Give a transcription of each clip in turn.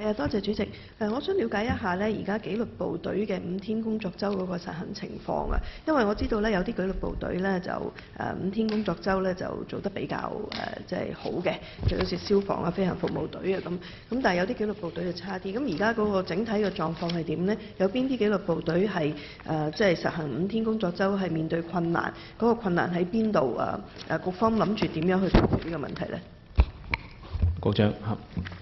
係啊，多謝主席。我想了解一下咧，而家紀律部隊嘅5天工作週嗰個實行情況啊。因為我知道咧，有啲紀律部隊咧就5天工作週咧就做得比較即係好嘅，就好似消防啊、飛行服務隊啊咁。咁但係有啲紀律部隊就差啲。咁而家嗰個整體嘅狀況係點呢？有邊啲紀律部隊係即係實行5天工作週係面對困難？嗰個困難喺邊度？局方諗住點樣去解決呢個問題呢？ 局長嚇。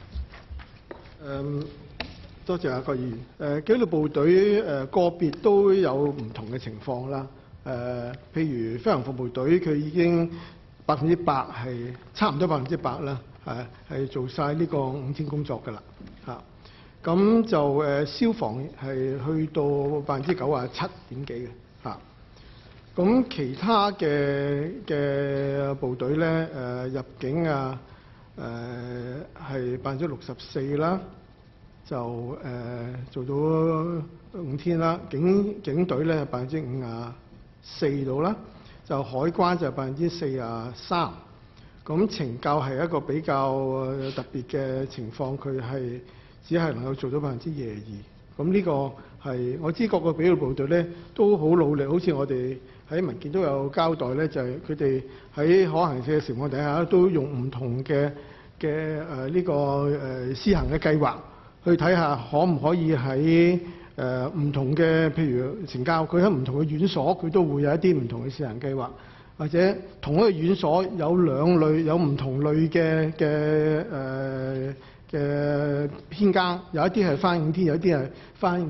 多謝阿郭議員。紀律部隊個別都有唔同嘅情況啦。譬如飛行服務隊，佢已經100%係差唔多100%啦，係做晒呢個5天工作㗎啦。咁就消防係去到97%幾嘅嚇。咁其他嘅部隊咧，入境啊，係64%啦。就做到5天啦，警隊咧54%到啦，就海關就43%。咁懲教係一個比較特別嘅情況，佢係只係能夠做到22%。咁呢個係我知各個紀律部隊咧都好努力，好似我哋喺文件都有交代咧，就係佢哋喺可行性嘅情況底下都用唔同嘅呢個施行嘅計劃。去睇下可唔可以喺唔同嘅，譬如懲教，佢喺唔同嘅院所，佢都會有一啲唔同嘅試行計劃，或者同一個院所有2類有唔同類嘅編更，有一啲係返5天，有一啲係返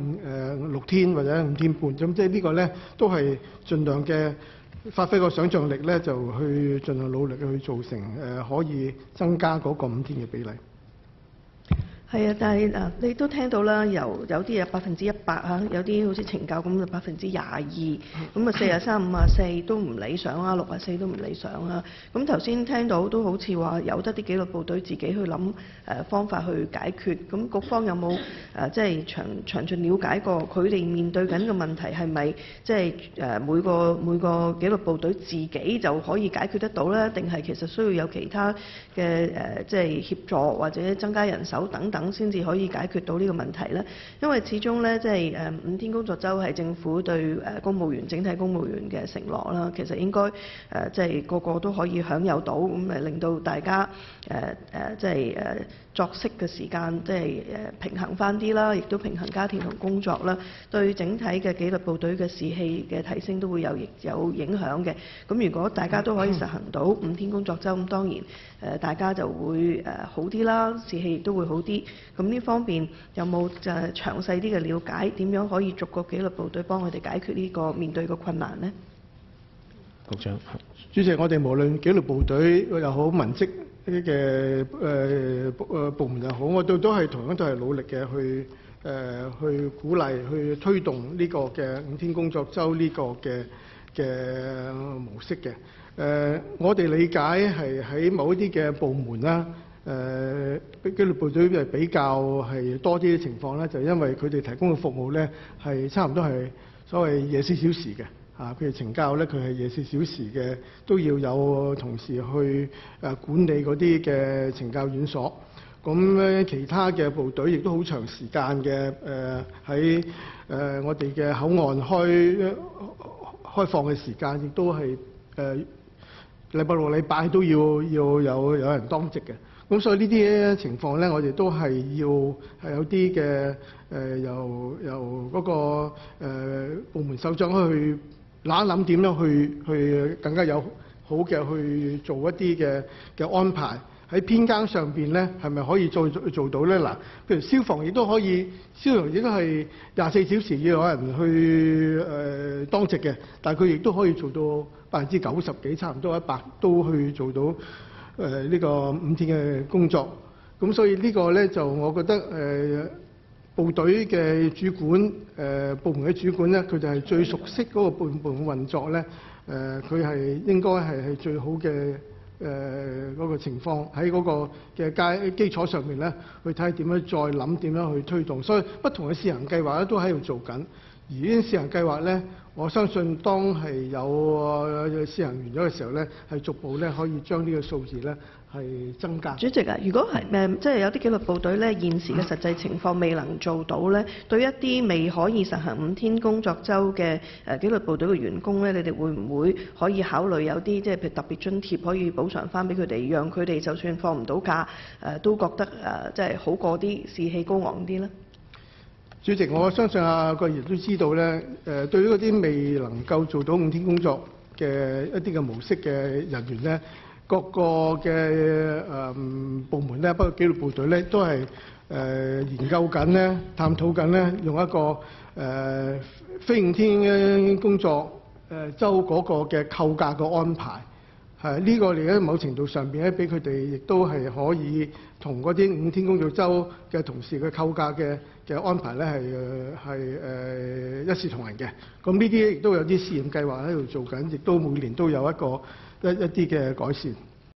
6天或者5天半，咁即係呢個咧都係盡量嘅發揮個想像力咧，就去盡量努力去做成可以增加嗰個5天嘅比例。 係啊，但係你都聽到啦，有啲有100%嚇，有啲好似懲教咁就22%，咁43、54都唔理想啦，64都唔理想啦。咁頭先聽到都好似話有得啲紀律部隊自己去諗方法去解決。咁局方有冇即係詳盡了解過佢哋面對緊嘅問題係咪即係每個紀律部隊自己就可以解決得到咧？定係其實需要有其他嘅即係協助或者增加人手等等，先至可以解決到呢個問題咧。因為始終咧，即係5天工作週係政府對公務員整體公務員嘅承諾啦。其實應該即係個個都可以享有到，咁令到大家即係作息嘅時間即係平衡翻啲啦，亦都平衡家庭同工作啦。對整體嘅紀律部隊嘅士氣嘅提升都會有影響嘅。咁如果大家都可以實行到5天工作週，咁當然大家就會好啲啦，士氣亦都會好啲。咁呢方面有冇詳細啲嘅了解，點樣可以逐個紀律部隊幫佢哋解決呢個面對嘅困難呢？ 局長， 主席，我哋無論紀律部隊又好，文職嘅部門又好，我哋都係同樣都係努力嘅去鼓勵、去推動呢個嘅5天工作週呢個嘅模式嘅。我哋理解係喺某一啲嘅部門啦。紀律部隊係比較係多啲嘅情況咧，就因為佢哋提供嘅服務咧係差唔多係所謂24小時嘅嚇，譬如懲教咧佢係24小時嘅，都要有同事去管理嗰啲嘅懲教院所。咁咧其他嘅部隊亦都好長時間嘅喺我哋嘅口岸開放嘅時間，亦都係禮拜6、禮拜都要有人當值嘅。咁所以呢啲情況咧，我哋都係係有啲嘅由嗰個部門首長去諗一諗點樣去更加有好嘅去做一啲嘅安排。喺編更上邊咧，係咪可以做到咧？嗱，譬如消防亦都可以，消防亦都係24小時要有人去當值嘅，但係佢亦都可以做到90%幾，差唔多100%都去做到。呢個5天嘅工作，咁所以呢個咧就我覺得部隊嘅主管部門嘅主管咧，佢就係最熟悉嗰個部門運作咧，佢係應該係最好嘅嗰個情況喺嗰個嘅基礎上面咧，去睇下點樣再諗點樣去推動，所以不同嘅試行計劃咧都喺度做緊，而呢啲試行計劃咧。我相信當係有試行完咗嘅時候咧，係逐步咧可以將呢個數字咧係增加。 主席啊，如果係即係有啲紀律部隊咧，現時嘅實際情況未能做到咧，對一啲未可以實行5天工作週嘅紀律部隊嘅員工咧，你哋會唔會可以考慮有啲即係譬如特別津貼可以補償翻俾佢哋，讓佢哋就算放唔到假都覺得即係好過啲士氣高昂啲咧？ 主席，我相信個議員都知道咧，對於嗰啲未能夠做到5天工作嘅一啲嘅模式嘅人員咧，各個嘅部門咧，包括紀律部隊咧，都係研究緊咧、探討緊咧，用一個非5天工作週嗰個嘅扣假嘅安排。呢個嚟喺某程度上邊咧，俾佢哋亦都係可以同嗰啲5天工作週嘅同事嘅扣假嘅安排咧係一視同仁嘅。咁呢啲亦都有啲試驗計劃喺度做緊，亦都每年都有一啲嘅改善。